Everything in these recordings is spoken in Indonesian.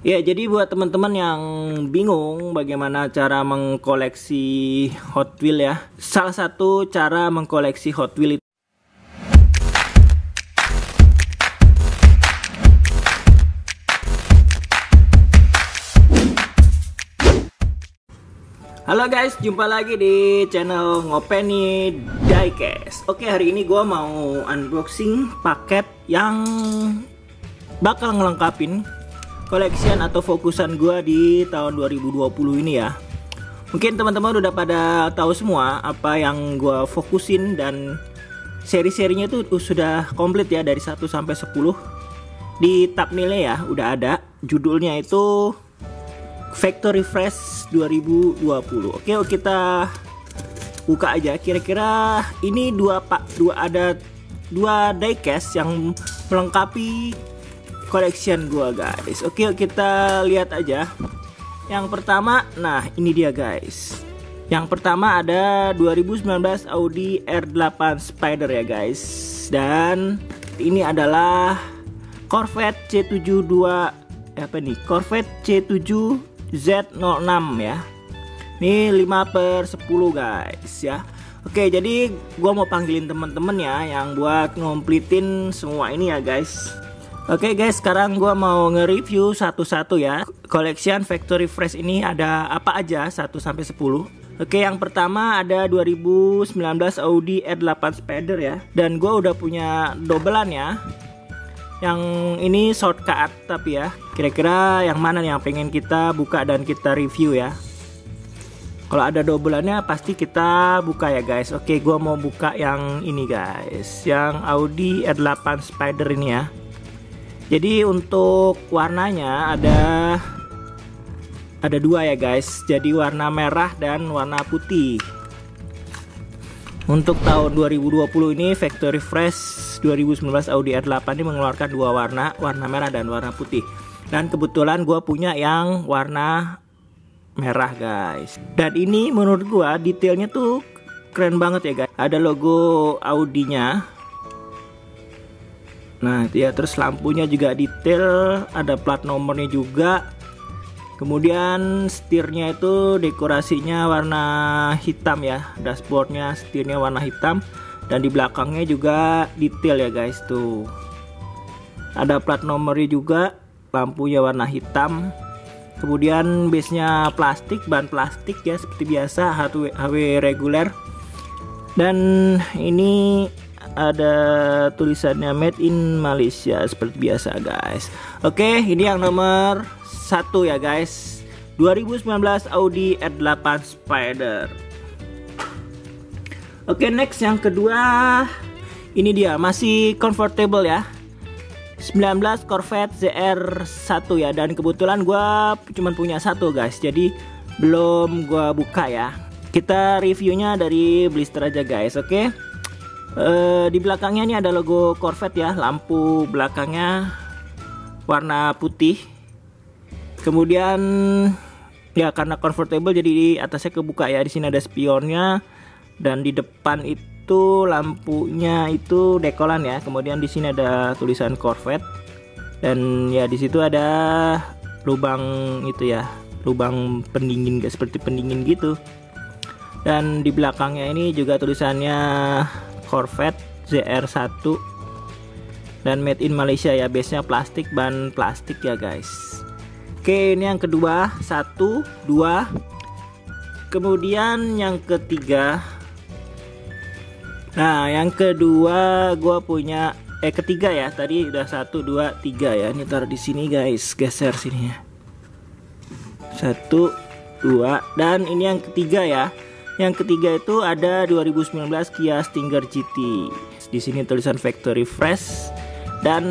Ya, jadi buat teman-teman yang bingung bagaimana cara mengkoleksi Hot Wheels ya. Salah satu cara mengkoleksi Hot Wheels itu. Halo guys, jumpa lagi di channel Ngopeni Diecast. Oke, hari ini gue mau unboxing paket yang bakal ngelengkapin koleksian atau fokusan gue di tahun 2020 ini ya. Mungkin teman-teman udah pada tahu semua apa yang gue fokusin, dan seri-serinya tuh sudah komplit ya, dari 1 sampai 10. Di thumbnailnya ya udah ada, judulnya itu Factory Fresh 2020. Oke, kita buka aja. Kira-kira ini ada dua diecast yang melengkapi collection gua guys. Oke, kita lihat aja. Yang pertama, nah ini dia guys. Yang pertama ada 2019 Audi R8 Spider ya guys. Dan ini adalah Corvette C72 Corvette C7Z06 ya. Ini 5/10 guys ya. Oke, jadi gua mau panggilin temen-temen ya yang buat ngomplitin semua ini ya guys. Oke guys, sekarang gua mau nge-review satu-satu ya. Collection Factory Fresh ini ada apa aja 1 sampai 10. Oke, yang pertama ada 2019 Audi R8 Spider ya. Dan gua udah punya dobelan ya. Yang ini shortcut tapi ya. Kira-kira yang mana yang pengen kita buka dan kita review ya. Kalau ada dobelannya pasti kita buka ya guys. Oke, gua mau buka yang ini guys. Yang Audi R8 Spider ini ya. Jadi untuk warnanya ada dua ya guys. Jadi warna merah dan warna putih. Untuk tahun 2020 ini Factory Fresh 2019 Audi R8 ini mengeluarkan dua warna merah dan warna putih. Dan kebetulan gue punya yang warna merah guys. Dan ini menurut gue detailnya tuh keren banget ya guys. Ada logo Audi-nya. Nah ya, terus lampunya juga detail, ada plat nomornya juga. Kemudian setirnya itu dekorasinya warna hitam ya, dashboardnya setirnya warna hitam, dan di belakangnya juga detail ya guys tuh. Ada plat nomornya juga, lampunya warna hitam. Kemudian base-nya plastik, ban plastik ya seperti biasa, HW reguler. Dan ini ada tulisannya Made in Malaysia seperti biasa guys. Oke, ini yang nomor 1 ya guys, 2019 Audi R8 Spider. Oke, next yang kedua, ini dia masih comfortable ya, 19 Corvette ZR1 ya. Dan kebetulan gua cuma punya satu guys, jadi belum gua buka ya. Kita reviewnya dari blister aja guys. Oke. Di belakangnya ini ada logo Corvette ya, lampu belakangnya warna putih. Kemudian ya karena comfortable jadi di atasnya kebuka ya. Di sini ada spionnya, dan di depan itu lampunya itu dekolan ya. Kemudian di sini ada tulisan Corvette, dan ya di situ ada lubang itu ya, lubang pendingin guys, seperti pendingin gitu. Dan di belakangnya ini juga tulisannya Corvette ZR1 dan Made in Malaysia ya, base-nya plastik, ban plastik ya guys. Oke, ini yang kedua, 1, 2. Kemudian yang ketiga. Nah, yang kedua gua punya ketiga ya. Tadi udah 1, 2, 3 ya. Ini taruh di sini guys, geser sini ya. 1, 2, dan ini yang ketiga ya. Yang ketiga itu ada 2019 Kia Stinger GT. Di sini tulisan Factory Fresh. Dan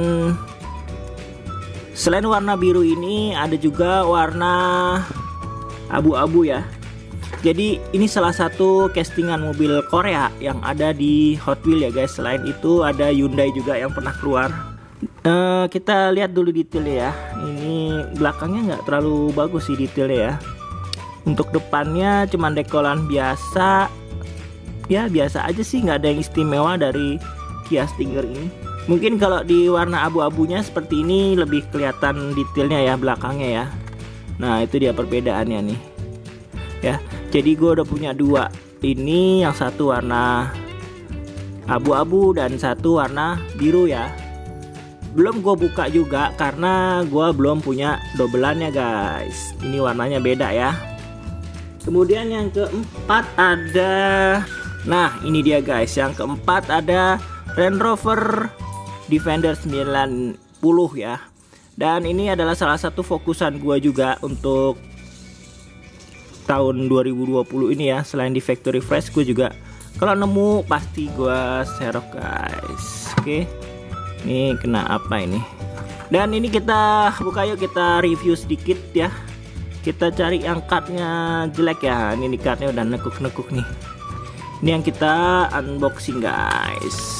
selain warna biru ini ada juga warna abu-abu ya. Jadi ini salah satu castingan mobil Korea yang ada di Hot Wheels ya guys. Selain itu ada Hyundai juga yang pernah keluar. Kita lihat dulu detailnya ya. Ini belakangnya nggak terlalu bagus sih detailnya ya. Untuk depannya cuman dekolan biasa. Ya biasa aja sih, nggak ada yang istimewa dari Kia Stinger ini. Mungkin kalau di warna abu-abunya seperti ini lebih kelihatan detailnya ya belakangnya ya. Nah itu dia perbedaannya nih ya. Jadi gue udah punya dua. Ini yang satu warna abu-abu dan satu warna biru ya. Belum gue buka juga karena gue belum punya dobelannya guys. Ini warnanya beda ya. Kemudian yang keempat ada, nah ini dia guys, yang keempat ada Range Rover Defender 90 ya. Dan ini adalah salah satu fokusan gua juga untuk tahun 2020 ini ya. Selain di Factory Fresh, gue juga kalau nemu pasti gua serok guys. Oke, ini kena apa ini? Dan ini kita buka yuk, kita review sedikit ya. Kita cari yang cardnya jelek ya. Ini cardnya udah nekuk-nekuk nih. Ini yang kita unboxing guys.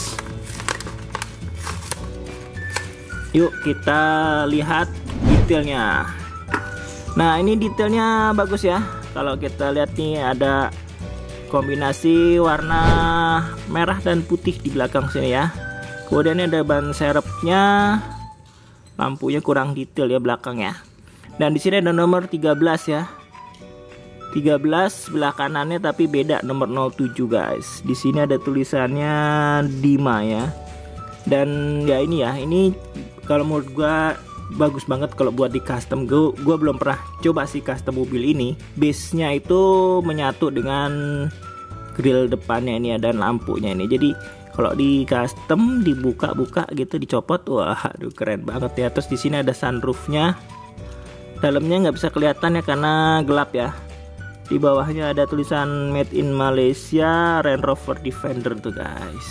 Yuk kita lihat detailnya. Nah ini detailnya bagus ya. Kalau kita lihat nih ada kombinasi warna merah dan putih di belakang sini ya. Kemudian ada ban serepnya. Lampunya kurang detail ya belakang ya. Dan di sini ada nomor 13 ya. 13 sebelah kanannya tapi beda, nomor 07 guys. Di sini ada tulisannya Dima ya. Dan ya ini ya, ini kalau menurut gua bagus banget kalau buat di custom. Gua belum pernah coba sih custom mobil ini. Base-nya itu menyatu dengan grill depannya ini ya, dan lampunya ini. Jadi kalau di custom dibuka-buka gitu, dicopot, wah aduh keren banget ya. Terus di sini ada sunroofnya. Dalamnya nggak bisa kelihatan ya karena gelap ya. Di bawahnya ada tulisan Made in Malaysia Range Rover Defender tuh guys.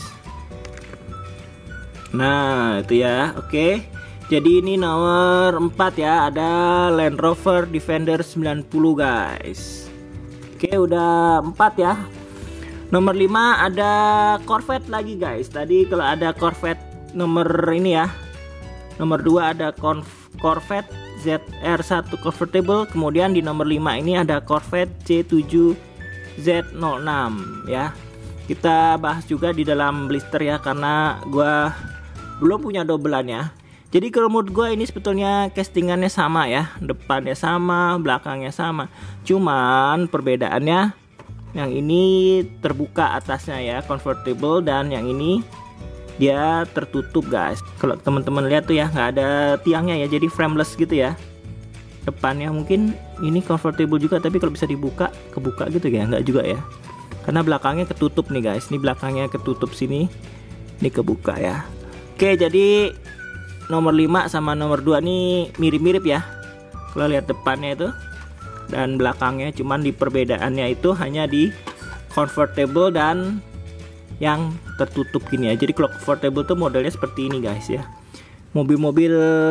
Nah itu ya, oke. Jadi ini nomor 4 ya, ada Land Rover Defender 90 guys. Oke udah 4 ya. Nomor 5 ada Corvette lagi guys. Tadi kalau ada Corvette nomor ini ya, nomor 2 ada Corvette ZR1 Convertible. Kemudian di nomor 5 ini ada Corvette C7 Z06 ya. Kita bahas juga di dalam blister ya, karena gua belum punya dobelannya. Jadi kalau menurut gue ini sebetulnya castingannya sama ya, depannya sama, belakangnya sama. Cuman perbedaannya yang ini terbuka atasnya ya, convertible, dan yang ini dia tertutup guys. Kalau teman-teman lihat tuh ya, nggak ada tiangnya ya, jadi frameless gitu ya. Depannya mungkin ini convertible juga, tapi kalau bisa dibuka, kebuka gitu ya, nggak juga ya. Karena belakangnya ketutup nih guys, ini belakangnya ketutup sini, ini kebuka ya. Oke, jadi nomor 5 sama nomor 2 nih mirip-mirip ya. Kalau lihat depannya itu dan belakangnya, cuman di perbedaannya itu hanya di convertible dan yang tertutup gini ya. Jadi kalau convertible tuh modelnya seperti ini guys ya. Mobil-mobil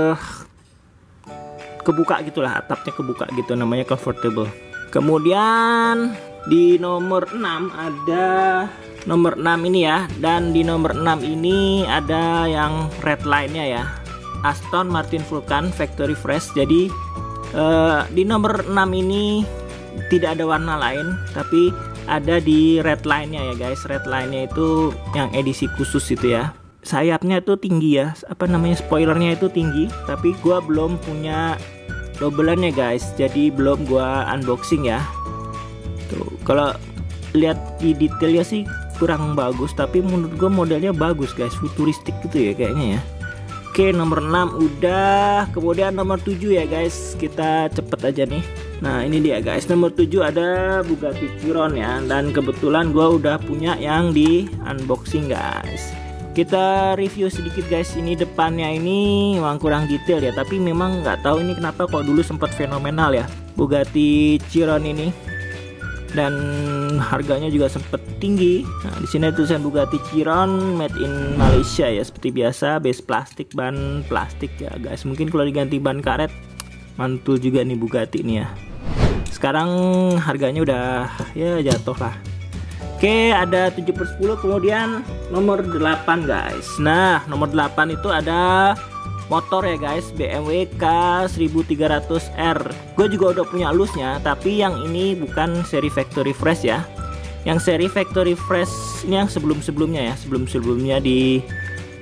kebuka gitulah, atapnya kebuka gitu, namanya convertible. Kemudian di nomor 6 ada nomor 6 ini ya, dan di nomor 6 ini ada yang red line-nya ya, Aston Martin Vulcan Factory Fresh. Jadi di nomor 6 ini tidak ada warna lain, tapi ada di red line-nya ya guys. Red line-nya itu yang edisi khusus itu ya. Sayapnya itu tinggi ya, apa namanya, spoilernya itu tinggi, tapi gua belum punya dobelannya guys, jadi belum gua unboxing ya. Tuh, kalau lihat di detailnya sih kurang bagus, tapi menurut gue modelnya bagus guys, futuristik gitu ya kayaknya ya. Oke, nomor 6 udah. Kemudian nomor 7 ya guys, kita cepet aja nih. Nah ini dia guys, nomor 7 ada Bugatti Chiron ya, dan kebetulan gue udah punya yang di unboxing guys. Kita review sedikit guys. Ini depannya ini memang kurang detail ya, tapi memang nggak tahu ini kenapa kok dulu sempat fenomenal ya Bugatti Chiron ini. Dan harganya juga sempet tinggi. Nah, di sini tulisan Bugatti Chiron Made in Malaysia ya, seperti biasa, base plastik, ban plastik ya guys. Mungkin kalau diganti ban karet mantul juga nih Bugatti ini ya. Sekarang harganya udah ya jatuh lah. Oke, ada 7/10. Kemudian nomor 8 guys. Nah nomor 8 itu ada motor ya guys, BMW K1300R. Gue juga udah punya loose-nya, tapi yang ini bukan seri Factory Fresh ya. Yang seri Factory Fresh ini yang sebelum-sebelumnya ya, sebelum-sebelumnya di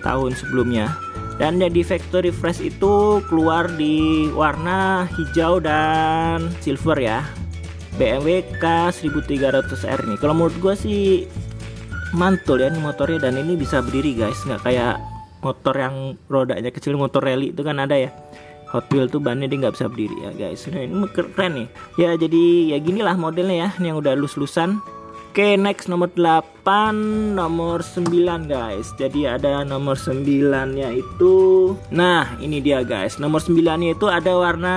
tahun sebelumnya. Dan di factory fresh itu keluar di warna hijau dan silver ya. BMW K1300R nih. Kalau menurut gue sih mantul ya ini motornya, dan ini bisa berdiri guys, nggak kayak motor yang rodanya kecil, motor rally itu kan ada ya. Hot Wheels tuh bannya dia nggak bisa berdiri ya guys. Nah, ini keren nih. Ya jadi ya ginilah modelnya ya, ini yang udah lus-lusan. Oke, next nomor 8, nomor 9 guys. Jadi ada nomor 9-nya itu. Nah, ini dia guys. Nomor 9-nya itu ada warna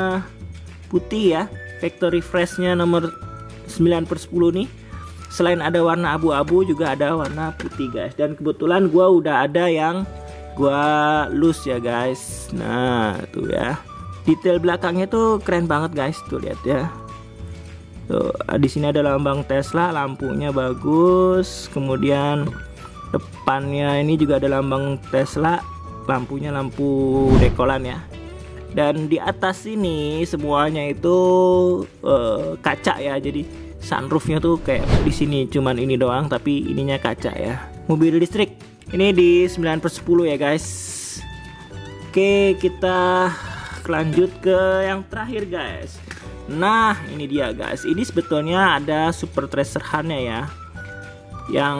putih ya. Factory Fresh-nya nomor 9/10 nih. Selain ada warna abu-abu juga ada warna putih guys. Dan kebetulan gua udah ada yang gua loose ya guys. Nah, tuh ya. Detail belakangnya tuh keren banget guys. Tuh lihat ya. Tuh, di sini ada lambang Tesla, lampunya bagus. Kemudian depannya ini juga ada lambang Tesla, lampunya lampu dekolan ya. Dan di atas ini semuanya itu kaca ya. Jadi sunroofnya tuh kayak di sini cuman ini doang, tapi ininya kaca ya. Mobil listrik. Ini di 9/10 ya guys. Oke, kita lanjut ke yang terakhir guys. Nah, ini dia guys. Ini sebetulnya ada Super Tracer Han-nya ya, yang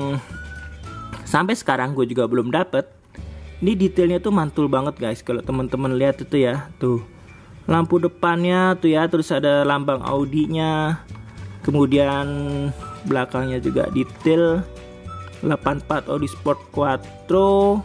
sampai sekarang gue juga belum dapet. Ini detailnya tuh mantul banget guys. Kalau teman-teman lihat itu ya, tuh lampu depannya tuh ya, terus ada lambang Audi-nya. Kemudian belakangnya juga detail 84 Audi Sport Quattro.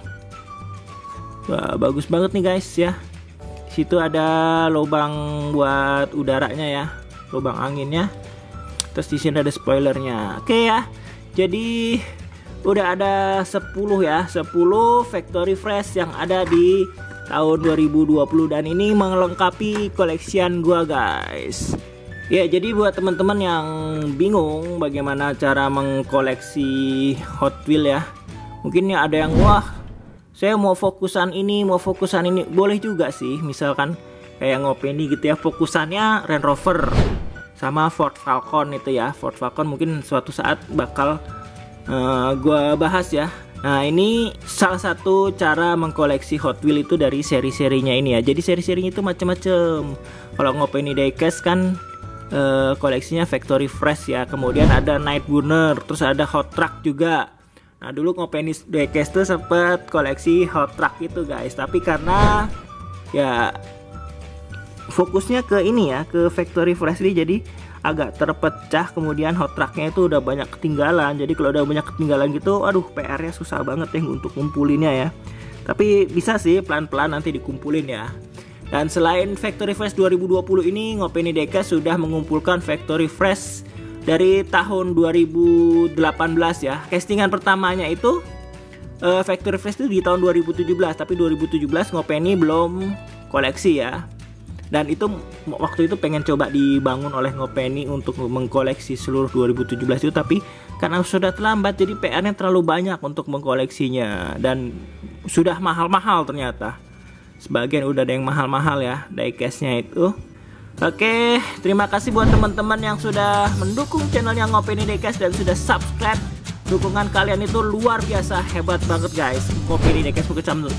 Wah, bagus banget nih guys ya. Situ ada lubang buat udaranya ya, lubang anginnya. Terus di sini ada spoilernya. Oke ya. Jadi udah ada 10 ya, 10 factory fresh yang ada di tahun 2020, dan ini melengkapi koleksian gua guys. Ya, jadi buat teman-teman yang bingung bagaimana cara mengkoleksi Hot Wheels ya. Mungkin ya ada yang wah, saya mau fokusan ini, boleh juga sih. Misalkan kayak Ngopeni gitu ya, fokusannya Range Rover sama Ford Falcon itu ya. Ford Falcon mungkin suatu saat bakal gua bahas ya. Nah, ini salah satu cara mengkoleksi Hot Wheels itu dari seri-serinya ini ya. Jadi seri-serinya itu macam-macam. Kalau Ngopeni Diecast kan koleksinya Factory Fresh ya. Kemudian ada Nightburner, terus ada Hot Truck juga. Nah, dulu Ngopeni Diecast tuh sempet koleksi Hot Truck itu guys, tapi karena ya fokusnya ke ini ya, ke Factory Fresh ini, jadi agak terpecah. Kemudian Hot Trucknya itu udah banyak ketinggalan. Jadi kalau udah banyak ketinggalan gitu, aduh PR-nya susah banget ya untuk ngumpulinnya ya. Tapi bisa sih pelan-pelan nanti dikumpulin ya. Dan selain Factory Fresh 2020 ini, Ngopeni Diecast sudah mengumpulkan Factory Fresh dari tahun 2018 ya. Castingan pertamanya itu Factory Fresh itu di tahun 2017, tapi 2017 Ngopeni belum koleksi ya. Dan itu waktu itu pengen coba dibangun oleh Ngopeni untuk mengkoleksi seluruh 2017 itu, tapi karena sudah terlambat jadi PR-nya terlalu banyak untuk mengkoleksinya, dan sudah mahal-mahal ternyata. Sebagian udah ada yang mahal-mahal ya diecast-nya itu. Oke, terima kasih buat teman-teman yang sudah mendukung channelnya Ngopeni Diecast dan sudah subscribe. Dukungan kalian itu luar biasa, hebat banget guys. Ngopeni Diecast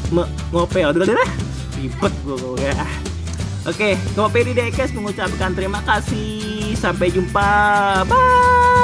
ribet gue ya. Oke, Ngopeni Diecast mengucapkan terima kasih. Sampai jumpa. Bye.